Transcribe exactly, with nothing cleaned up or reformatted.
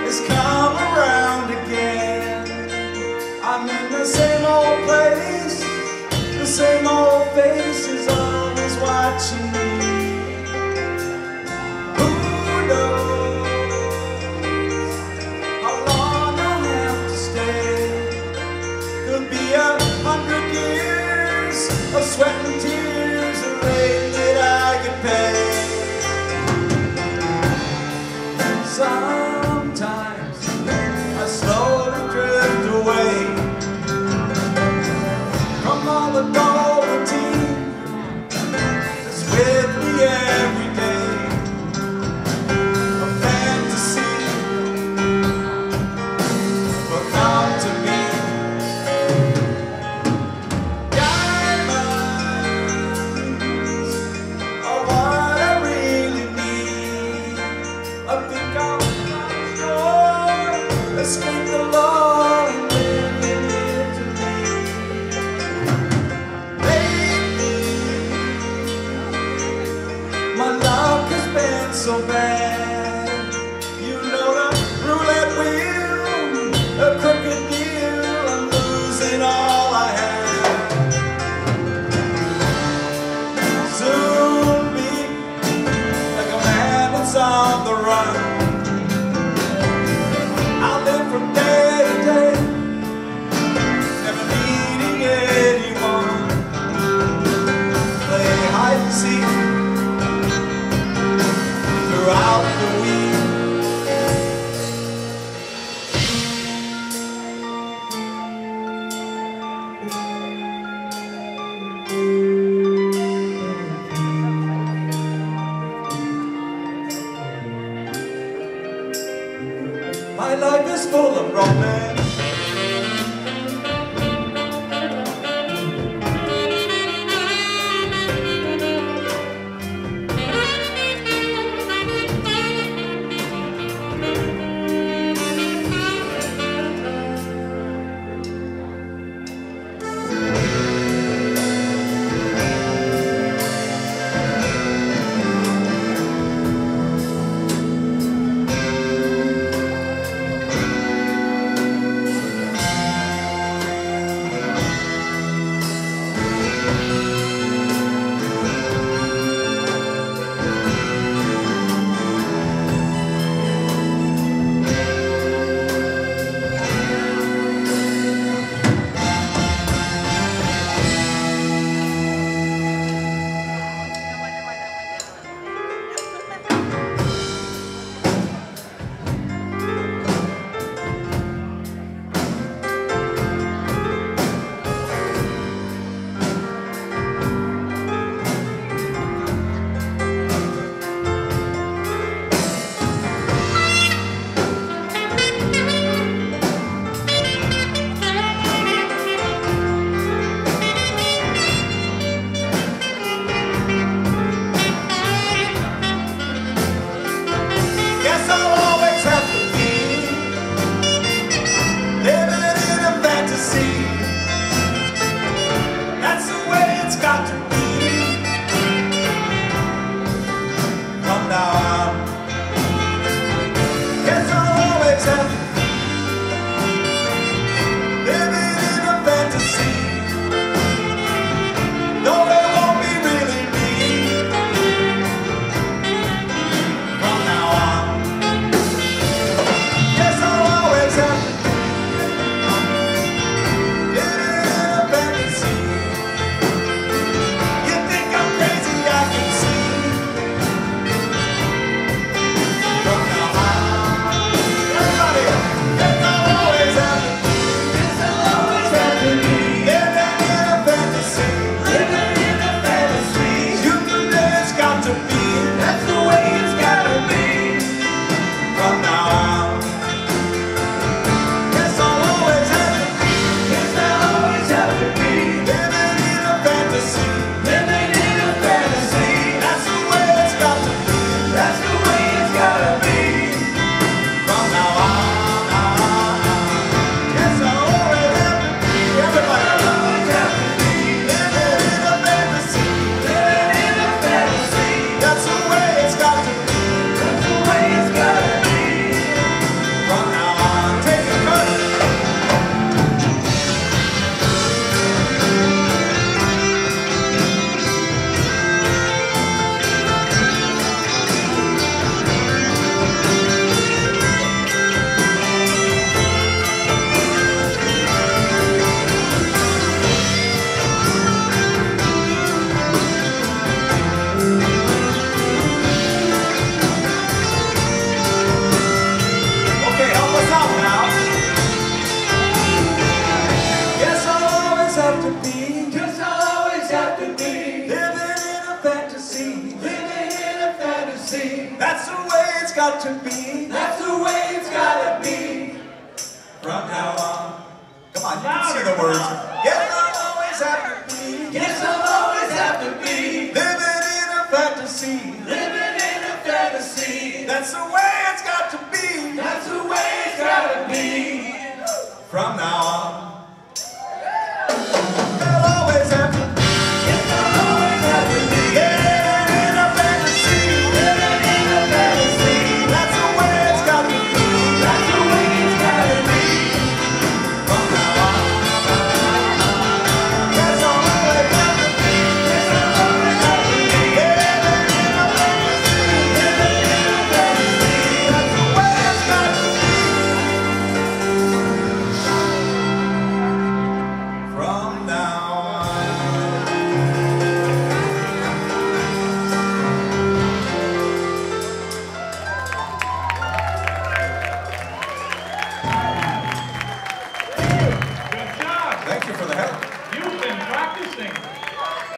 has come around again. I'm in the same old place, the same old face is always watching me. Who knows how long I'll have to stay? Could be a hundred years of sweat and tears, a rate that I can pay. Sometimes I slowly drift away from all the dull routine that's with me every day. A fantasy will come to me. Diamonds are what I really need. I think I'll escape the law and live in Italy. Lately, my luck has been so bad. You know the roulette wheel, a crooked deal. I'm losing all I have. Soon be like a man that's on the run. I'll live from day to day, never needing anyone. Play hide and seek throughout the week. My life is full of romance. got to be. That's the way it's gotta be. From now on. Come on, you can see the words.